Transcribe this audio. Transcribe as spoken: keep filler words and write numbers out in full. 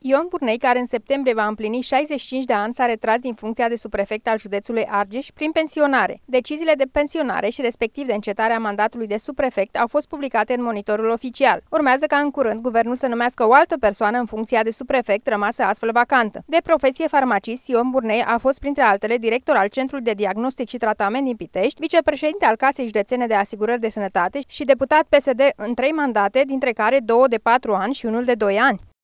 Ion Burnei, care în septembrie va împlini șaizeci și cinci de ani, s-a retras din funcția de subprefect al județului Argeș prin pensionare. Deciziile de pensionare și respectiv de încetarea mandatului de subprefect au fost publicate în Monitorul Oficial. Urmează ca în curând guvernul să numească o altă persoană în funcția de subprefect, rămasă astfel vacantă. De profesie farmacist, Ion Burnei a fost printre altele director al Centrului de Diagnostic și Tratament din Pitești, vicepreședinte al Casei Județene de Asigurări de Sănătate și deputat P S D în trei mandate, dintre care două de patru ani și unul de doi ani.